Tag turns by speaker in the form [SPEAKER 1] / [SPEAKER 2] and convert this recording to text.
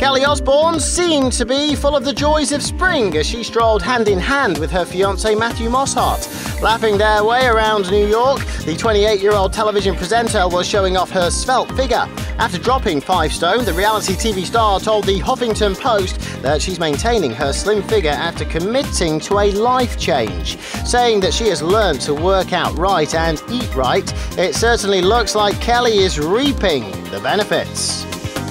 [SPEAKER 1] Kelly Osbourne seemed to be full of the joys of spring as she strolled hand in hand with her fiancé Matthew Mosshart. Laughing their way around New York, the 28-year-old television presenter was showing off her svelte figure. After dropping 5 stone, the reality TV star told the Huffington Post that she's maintaining her slim figure after committing to a life change. Saying that she has learned to work out right and eat right, it certainly looks like Kelly is reaping the benefits.